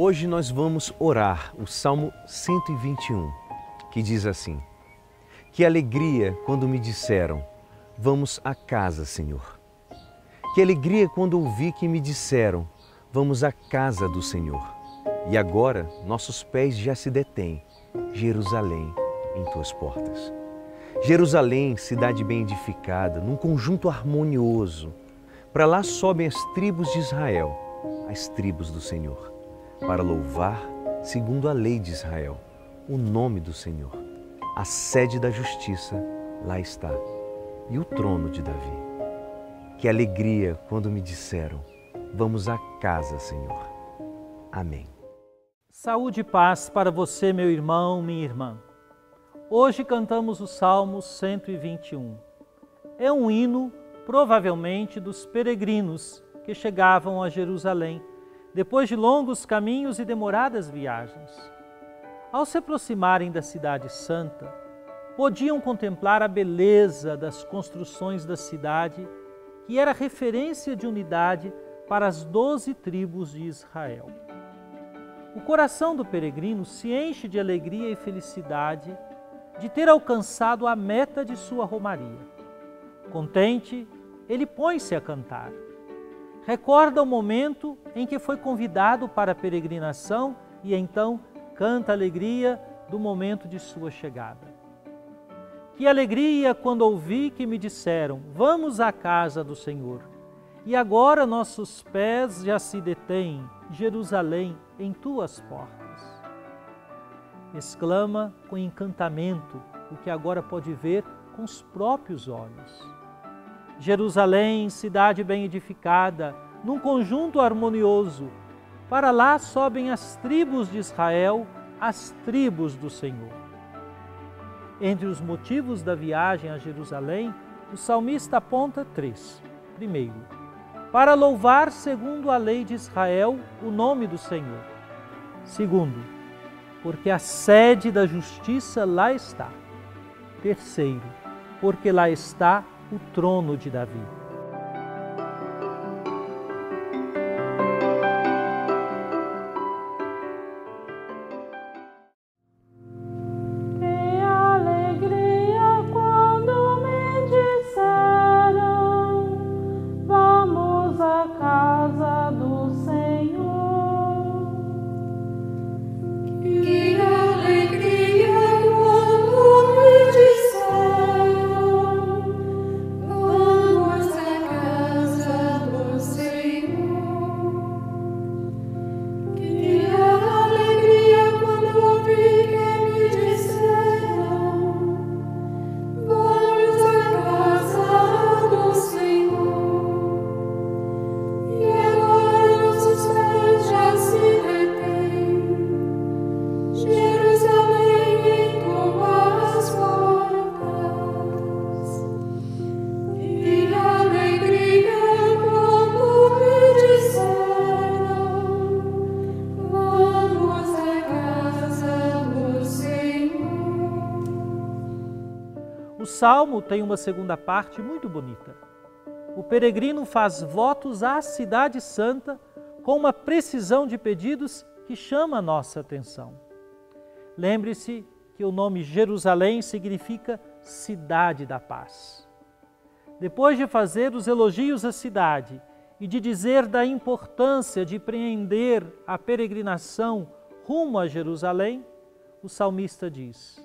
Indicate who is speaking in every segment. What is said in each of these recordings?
Speaker 1: Hoje nós vamos orar o Salmo 121, que diz assim: Que alegria quando me disseram, vamos à casa, Senhor. Que alegria quando ouvi que me disseram, vamos à casa do Senhor. E agora nossos pés já se detêm, Jerusalém, em tuas portas. Jerusalém, cidade bem edificada, num conjunto harmonioso. Para lá sobem as tribos de Israel, as tribos do Senhor, para louvar, segundo a lei de Israel, o nome do Senhor. A sede da justiça lá está, e o trono de Davi. Que alegria quando me disseram, vamos à casa, Senhor. Amém.
Speaker 2: Saúde e paz para você, meu irmão, minha irmã. Hoje cantamos o Salmo 121. É um hino, provavelmente, dos peregrinos que chegavam a Jerusalém, depois de longos caminhos e demoradas viagens. Ao se aproximarem da Cidade Santa, podiam contemplar a beleza das construções da cidade, que era referência de unidade para as 12 tribos de Israel. O coração do peregrino se enche de alegria e felicidade de ter alcançado a meta de sua romaria. Contente, ele põe-se a cantar. Recorda o momento em que foi convidado para a peregrinação e então canta a alegria do momento de sua chegada. Que alegria quando ouvi que me disseram, vamos à casa do Senhor. E agora nossos pés já se detêm, Jerusalém, em tuas portas. Exclama com encantamento o que agora pode ver com os próprios olhos. Jerusalém, cidade bem edificada, num conjunto harmonioso, para lá sobem as tribos de Israel, as tribos do Senhor. Entre os motivos da viagem a Jerusalém, o salmista aponta 3. Primeiro, para louvar segundo a lei de Israel o nome do Senhor. Segundo, porque a sede da justiça lá está. Terceiro, porque lá está o trono de Davi. O Salmo tem uma segunda parte muito bonita. O peregrino faz votos à Cidade Santa com uma precisão de pedidos que chama a nossa atenção. Lembre-se que o nome Jerusalém significa Cidade da Paz. Depois de fazer os elogios à cidade e de dizer da importância de empreender a peregrinação rumo a Jerusalém, o salmista diz: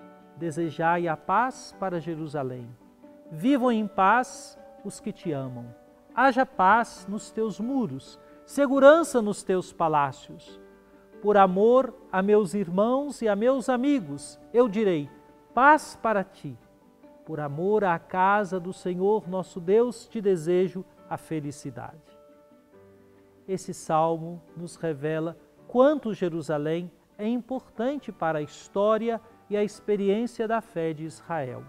Speaker 2: desejai a paz para Jerusalém. Vivam em paz os que te amam. Haja paz nos teus muros, segurança nos teus palácios. Por amor a meus irmãos e a meus amigos, eu direi, paz para ti. Por amor à casa do Senhor nosso Deus, te desejo a felicidade. Esse salmo nos revela quanto Jerusalém é importante para a história e a experiência da fé de Israel.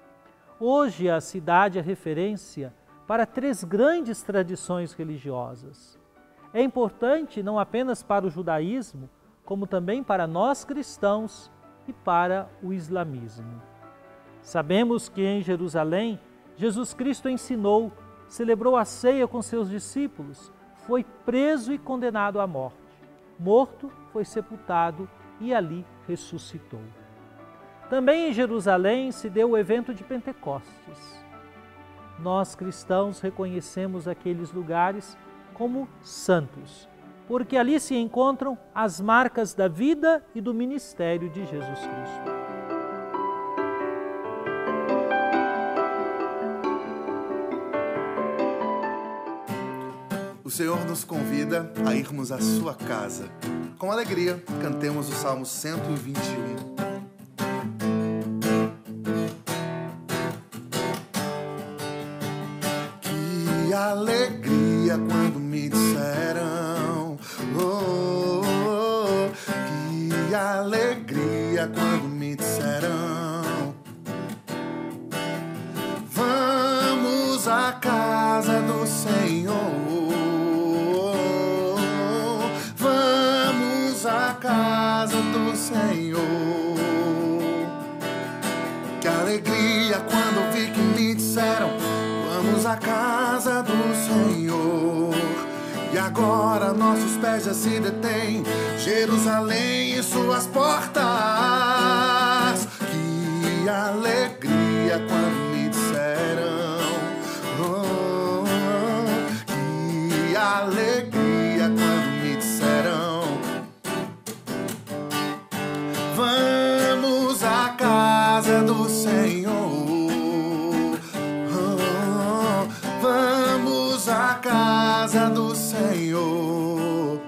Speaker 2: Hoje a cidade é referência para 3 grandes tradições religiosas. É importante não apenas para o judaísmo, como também para nós cristãos e para o islamismo. Sabemos que em Jerusalém, Jesus Cristo ensinou, celebrou a ceia com seus discípulos, foi preso e condenado à morte. morto, foi sepultado e ali ressuscitou. Também em Jerusalém se deu o evento de Pentecostes. Nós cristãos reconhecemos aqueles lugares como santos, porque ali se encontram as marcas da vida e do ministério de Jesus Cristo.
Speaker 3: O Senhor nos convida a irmos à sua casa. Com alegria, cantemos o Salmo 121. Que alegria quando me disseram, oh, oh, oh. Que alegria quando me disseram, vamos à casa do Senhor. Casa do Senhor. Que alegria quando vi que me disseram, vamos à casa do Senhor. E agora nossos pés já se detêm, Jerusalém e suas portas. Que alegria quando me disseram, oh, oh, que alegria quando me disseram, vamos à casa do Senhor. Oh, vamos à casa do Senhor.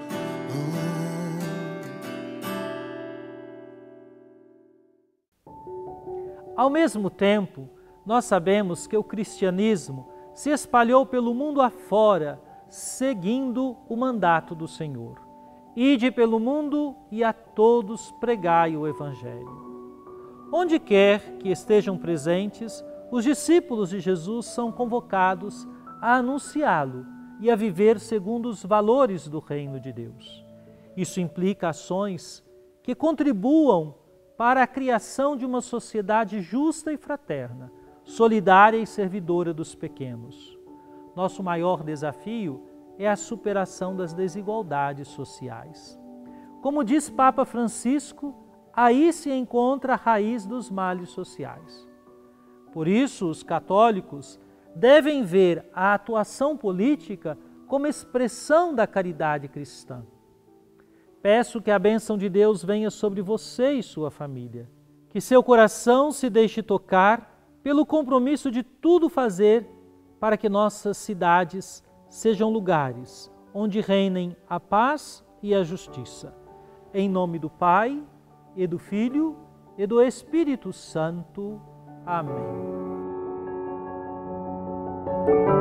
Speaker 2: Ao mesmo tempo, nós sabemos que o cristianismo se espalhou pelo mundo afora, seguindo o mandato do Senhor. Ide pelo mundo e a todos pregai o Evangelho. Onde quer que estejam presentes, os discípulos de Jesus são convocados a anunciá-lo e a viver segundo os valores do reino de Deus. Isso implica ações que contribuam para a criação de uma sociedade justa e fraterna, solidária e servidora dos pequenos. Nosso maior desafio é a superação das desigualdades sociais. Como diz Papa Francisco, aí se encontra a raiz dos males sociais. Por isso, os católicos devem ver a atuação política como expressão da caridade cristã. Peço que a bênção de Deus venha sobre você e sua família, que seu coração se deixe tocar pelo compromisso de tudo fazer para que nossas cidades sejam lugares onde reinem a paz e a justiça. Em nome do Pai, e do Filho, e do Espírito Santo. Amém.